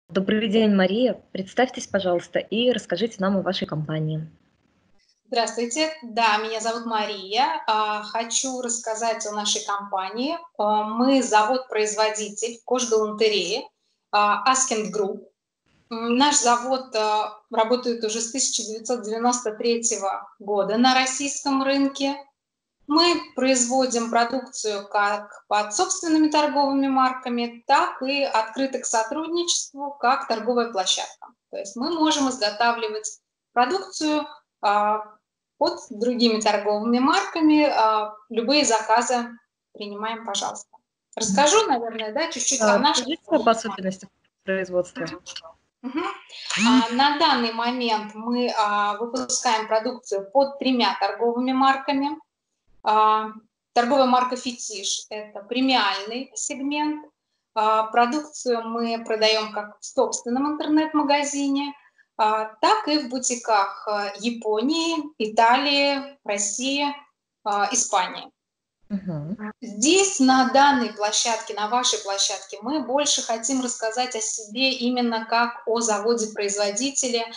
Добрый день, Мария. Представьтесь, пожалуйста, и расскажите нам о вашей компании. Здравствуйте. Да, меня зовут Мария. Хочу рассказать о нашей компании. Мы завод-производитель кожгалантереи Askent Group. Наш завод работает уже с 1993 года на российском рынке. Мы производим продукцию как под собственными торговыми марками, так и открыто к сотрудничеству, как торговая площадка. То есть мы можем изготавливать продукцию а, под другими торговыми марками. Любые заказы принимаем, пожалуйста. Расскажу, наверное, да, чуть-чуть о нашем Расскажите об заводе. особенностях производства. Мгм. На данный момент мы выпускаем продукцию под 3 торговыми марками. А, Торговая марка «Фетиш» – это премиальный сегмент. Продукцию мы продаем как в собственном интернет-магазине, так и в бутиках Японии, Италии, России, Испании. Мгм. Здесь, на данной площадке, на вашей площадке, мы больше хотим рассказать о себе именно как о заводе-производителе,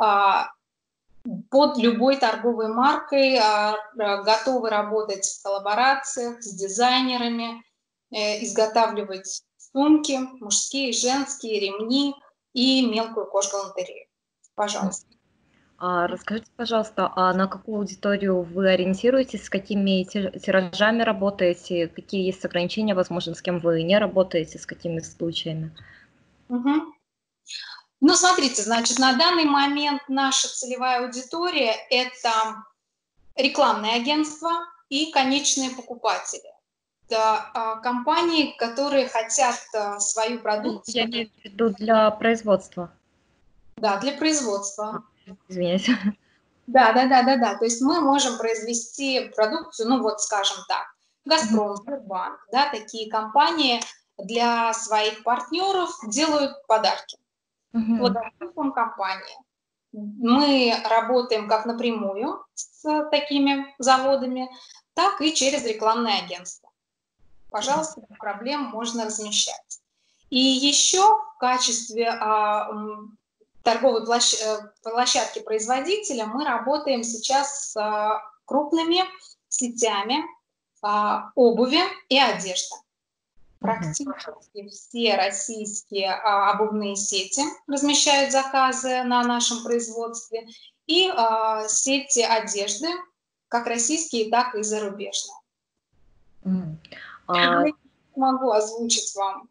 под любой торговой маркой, готовы работать в коллаборациях с дизайнерами, изготавливать сумки, мужские, женские, ремни и мелкую кожгалантерею. Пожалуйста. Расскажите, пожалуйста, а на какую аудиторию вы ориентируетесь, с какими тиражами работаете, какие есть ограничения, возможно, с кем вы не работаете, с какими случаями? Мгм. Ну, смотрите, значит, на данный момент наша целевая аудитория – это рекламные агентства и конечные покупатели. Это компании, которые хотят свою Я продукцию, имею в виду для производства. да, для А, производства. Извиняюсь. Да. То есть мы можем произвести продукцию, ну вот скажем так, Мгм. Газпром, Сбербанк, да, такие компании для своих партнеров делают подарки. Вот Мгм. таким компаниям. Мы работаем как напрямую с такими заводами, так и через рекламное агентство. Пожалуйста, без проблем можно размещать. И еще в качестве торговой площадки производителя мы работаем сейчас с крупными сетями обуви и одежды. Мгм. Практически все российские обувные сети размещают заказы на нашем производстве, и сети одежды, как российские, так и зарубежные. Мгм. А, Я не могу озвучить вам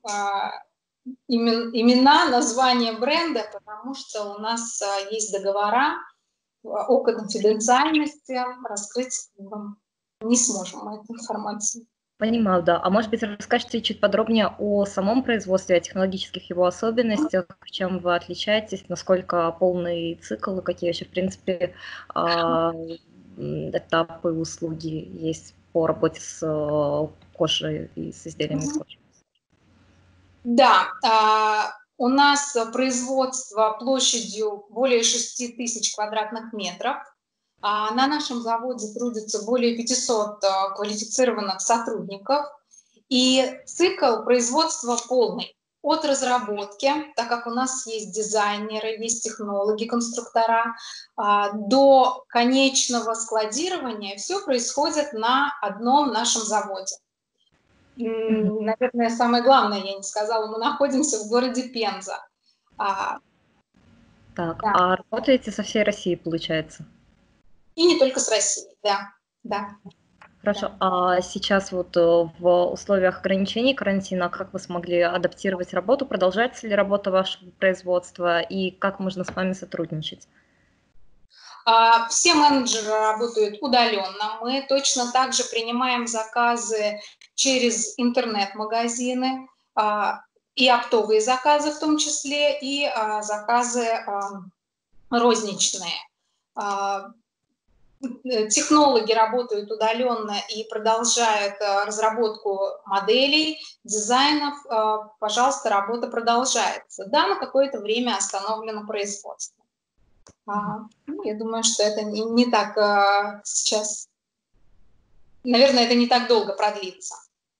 имена, название бренда, потому что у нас есть договора о конфиденциальности, раскрыть вам не сможем мы эту информацию. Понимаю, да. А может быть, расскажите чуть подробнее о самом производстве, о технологических его особенностях, чем вы отличаетесь, насколько полный цикл и какие вообще, в принципе, а, этапы услуги есть по работе с кожей и с изделиями из кожи? Да, у нас производство площадью более 6000 квадратных метров. На нашем заводе трудится более 500 квалифицированных сотрудников. И цикл производства полный. От разработки, так как у нас есть дизайнеры, есть технологи, конструктора, до конечного складирования все происходит на одном нашем заводе. Мгм. Наверное, самое главное, я не сказала, мы находимся в городе Пенза. А, Так, да, а работаете со всей России, получается? и не только с Россией, да, да, Хорошо. да. А сейчас вот в условиях ограничений карантина, как вы смогли адаптировать работу? Продолжается ли работа вашего производства и как можно с вами сотрудничать? Все менеджеры работают удаленно. Мы точно так же принимаем заказы через интернет-магазины, и оптовые заказы в том числе, и заказы розничные. А, Технологи работают удаленно и продолжают разработку моделей, дизайнов. Пожалуйста, работа продолжается. Да, на какое-то время остановлено производство. Ну, я думаю, что это не так сейчас, наверное, это не так долго продлится.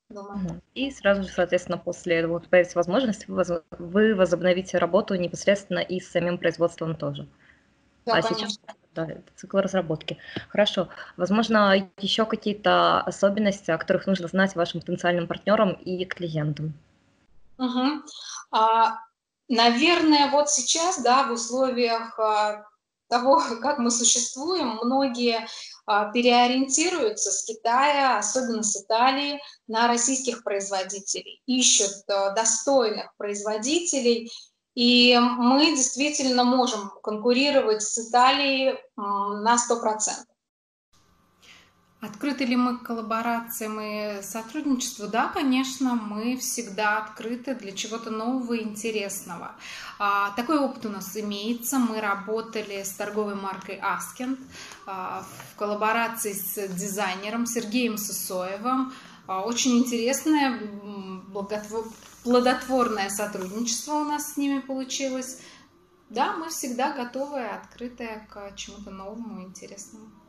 думаю. И сразу же, соответственно, после этого появится возможность, вы возобновите работу непосредственно и с самим производством тоже. Да, А сейчас, конечно. да, это цикл разработки. Хорошо. Возможно, еще какие-то особенности, о которых нужно знать вашим потенциальным партнерам и клиентам? Мгм. Наверное, вот сейчас, да, в условиях того, как мы существуем, многие переориентируются с Китая, особенно с Италии, на российских производителей, ищут достойных производителей, и мы действительно можем конкурировать с Италией на 100%. Открыты ли мы к коллаборациям и сотрудничеству? Да, конечно, мы всегда открыты для чего-то нового и интересного. Такой опыт у нас имеется. Мы работали с торговой маркой Askent в коллаборации с дизайнером Сергеем Сысоевым. Очень интересное, плодотворное сотрудничество у нас с ними получилось. Да, мы всегда готовы и открыты к чему-то новому и интересному.